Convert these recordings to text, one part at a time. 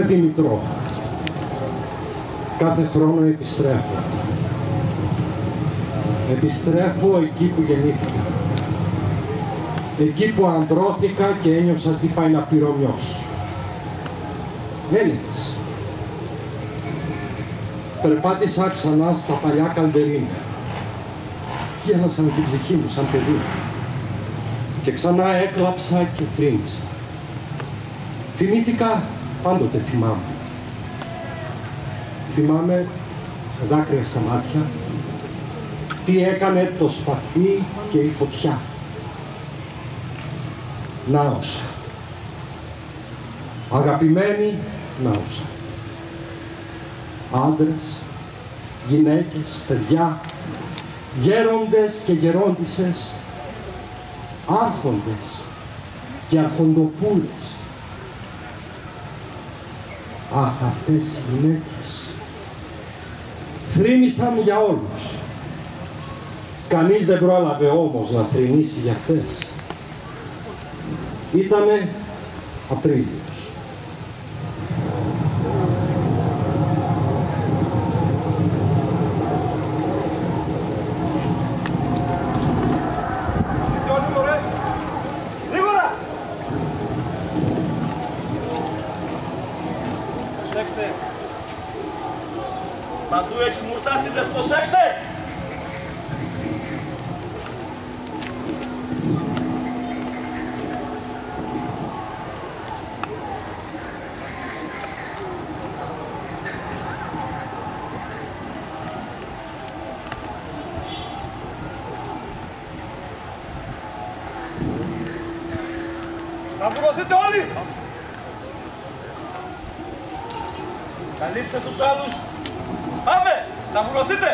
Κάθε Δημητρό, κάθε χρόνο επιστρέφω. Επιστρέφω εκεί που γεννήθηκα. Εκεί που ανδρώθηκα και ένιωσα τι πάει να πυρομιώσω. Έλληνες. Περπάτησα ξανά στα παλιά καλντερίνια. Γέλασαν την ψυχή μου σαν παιδί. Και ξανά έκλαψα και θρήνησα. Θυμήθηκα, πάντοτε θυμάμαι. Θυμάμαι δάκρυα στα μάτια, τι έκανε το σπαθί και η φωτιά. Νάωσα. Αγαπημένοι, νάωσα. Άντρες, γυναίκες, παιδιά, γέροντες και γερόντισσες, άρχοντες και αρχοντοπούλες. Αχ, αυτές οι γυναίκες θρήνησαν για όλους. Κανείς δεν πρόλαβε όμως να θρηνήσει για αυτές. Ήτανε Απρίλιος. Προσέξτε. Παντού έχει μουρτάτιδες, προσέξτε. Θα βουρωθείτε όλοι! Καλύψτε τους άλλους! Πάμε! Να βουρωθείτε!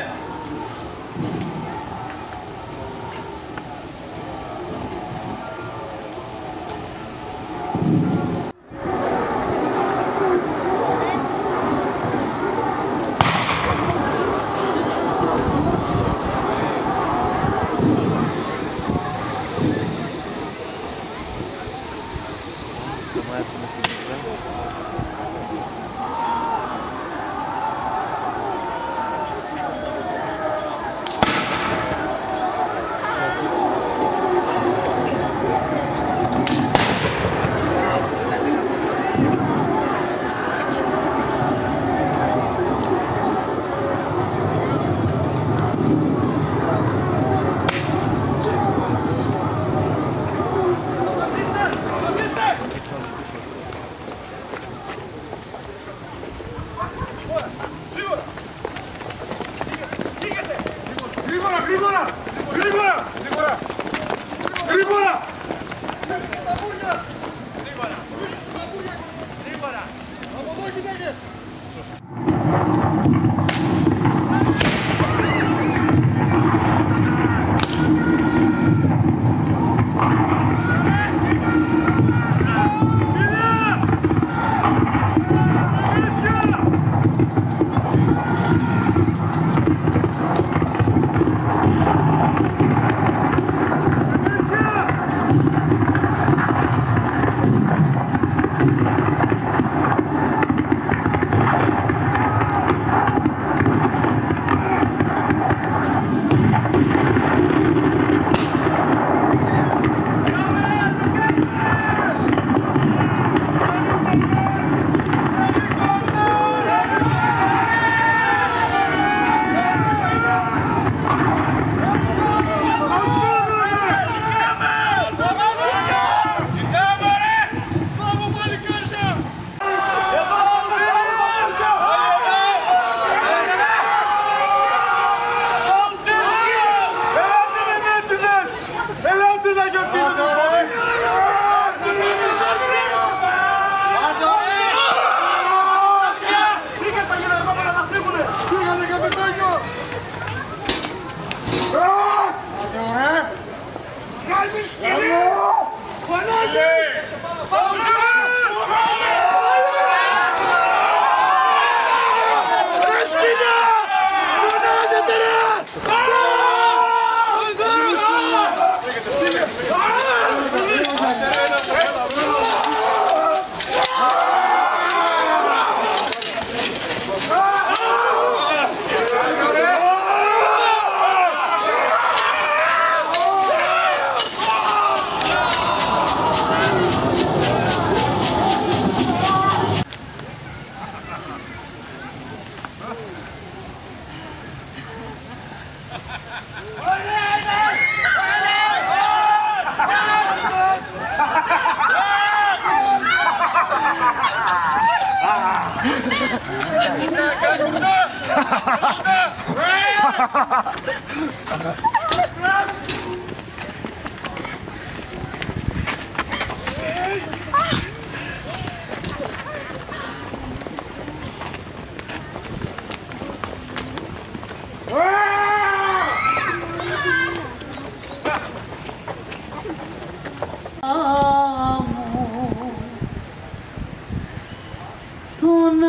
Τον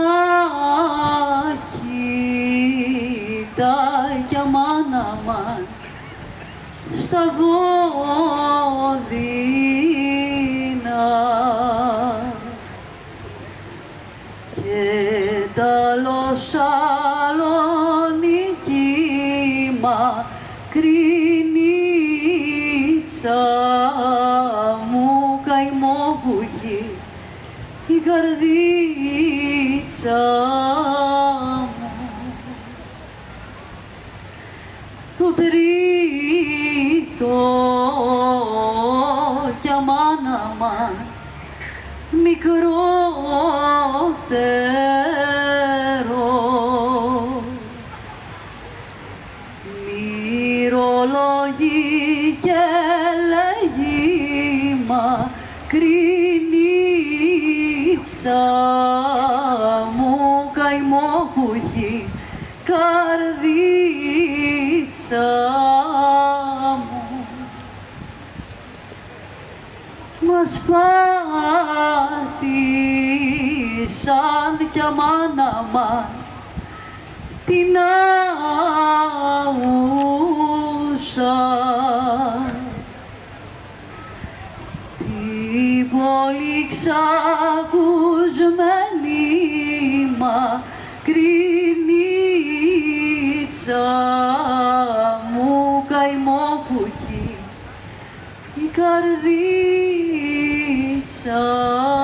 κοιτάει για μάνα μαν στα βόδινα και τα Λοσσαλονίκη μακρινίτσα μου καημό που έχει η καρδίτσα μου. Το τρίτο για μάνα μαν μικρότερο μυρολογεί και λέγει μακρινίτσα μου καημό που έχει καρδίτσα μου. Μας πάτησαν κι αμάνα μαν την αούσα την πόλη ξακουσμένη μακρινίτσα μου καημό που έχει η καρδίτσα